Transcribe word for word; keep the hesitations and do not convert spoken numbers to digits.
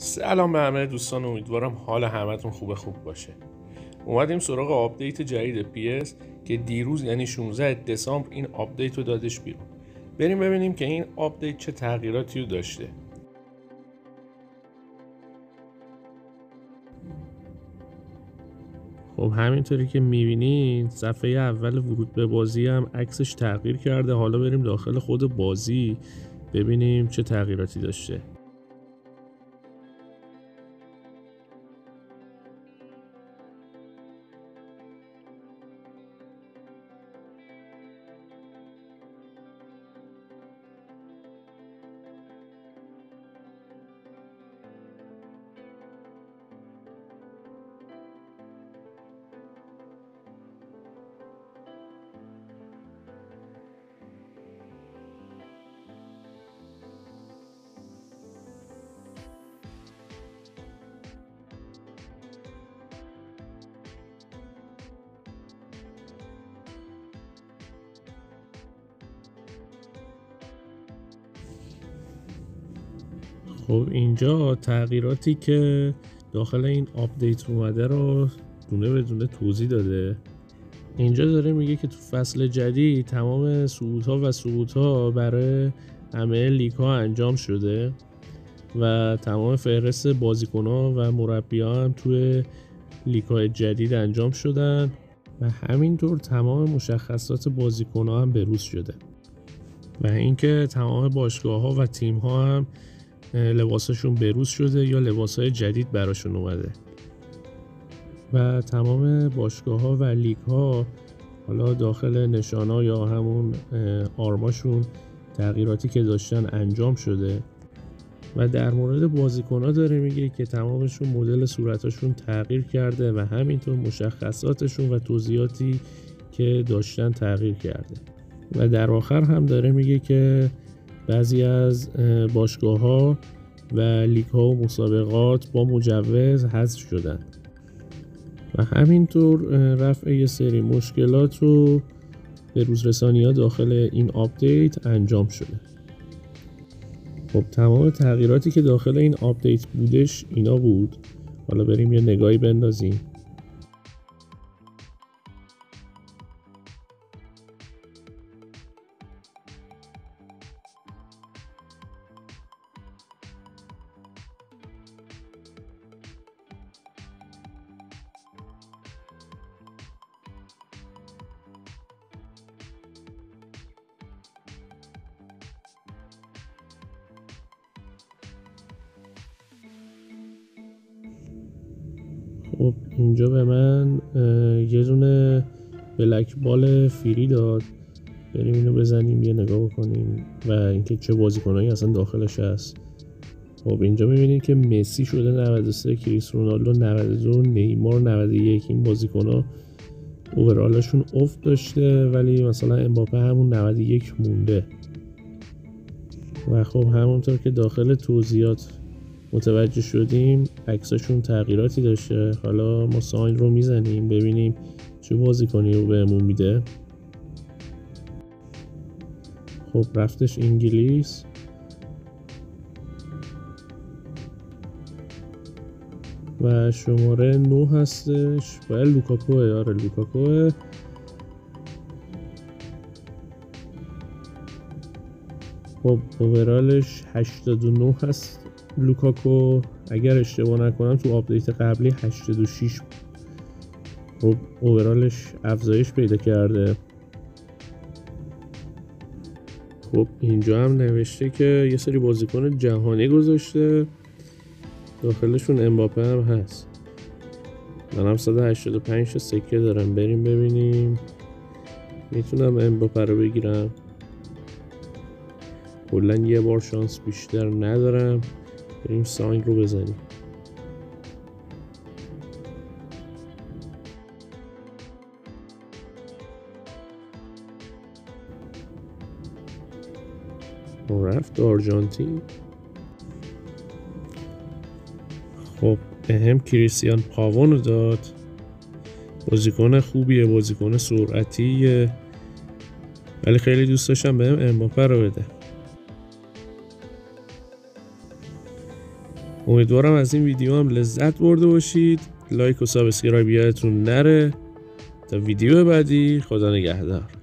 سلام به همه دوستان، امیدوارم حال همتون خوب خوب باشه. اومدیم سراغ آپدیت جدید پی اس که دیروز یعنی شانزده دسامبر این آپدیت رو دادش بیرون. بریم ببینیم که این آپدیت چه تغییراتی رو داشته. خب همینطوری که میبینین صفحه اول ورود به بازی هم عکسش تغییر کرده. حالا بریم داخل خود بازی ببینیم چه تغییراتی داشته. خب اینجا تغییراتی که داخل این آپدیت اومده رو دونه به دونه توضیح داده. اینجا داره میگه که تو فصل جدید تمام صعودها و سقوطها برای همه لیگ ها انجام شده و تمام فهرست بازیکن‌ها و مربی‌ها هم توی لیگ های جدید انجام شدن و همینطور تمام مشخصات بازیکن‌ها هم بروز شده و اینکه تمام باشگاه‌ها و تیم‌ها هم لباسشون بروز شده یا لباسهای جدید براشون اومده و تمام باشگاه‌ها و لیگ‌ها حالا داخل نشان‌ها یا همون آرماشون تغییراتی که داشتن انجام شده و در مورد بازیکن‌ها داره میگه که تمامشون مدل صورتاشون تغییر کرده و همینطور مشخصاتشون و توضیحاتی که داشتن تغییر کرده و در آخر هم داره میگه که بعضی از باشگاه‌ها و لیگ‌ها و مسابقات با مجوز حذف شدن و همینطور رفع یه سری مشکلات رو به روزرسانی‌ها داخل این آپدیت انجام شده. خب تمام تغییراتی که داخل این آپدیت بودش اینا بود. حالا بریم یه نگاهی بندازیم. خب اینجا به من یه دونه بلک بال فری داد. بریم اینو بزنیم یه نگاه بکنیم و اینکه چه بازیکنایی اصلا داخلش هست. خب اینجا میبینید که مسی شده نود و سه، کریس رونالدو نود و دو، نیمار نود و یک. این بازیکن‌ها اوورالشون افت داشته ولی مثلا امباپه همون نود و یک مونده و خب همونطور که داخل توضیحات متوجه شدیم عکساشون تغییراتی داشته. حالا ما ساین رو میزنیم ببینیم چه بازیکنی رو بهمون میده. خب رفتش انگلیس و شماره نه هستش باید لوکاکوه. آره لوکاکوه. خب اوورالش هشتاد و نه هست لوکاکو. اگر اشتباه نکنم تو آپدیت قبلی هشتاد و شش. خب اوورالش افزایش پیدا کرده. خب اینجا هم نوشته که یه سری بازیکن جهانی گذاشته، داخلشون امباپه هم هست. من هم صد و هشتاد و پنج تا سکه دارم. بریم ببینیم میتونم امباپه رو بگیرم. کلا یه بار شانس بیشتر ندارم. بریم ساین رو بزنیم. رفت آرژانتین. خب بهم کریستیان پاوون رو داد. بازیکن خوبیه، بازیکن سرعتیه ولی خیلی دوست داشتم بهم امباپه رو بده. امیدوارم از این ویدیو هم لذت برده باشید. لایک و سابسکرایب یادتون نره. تا ویدیو بعدی، خدا نگهدار.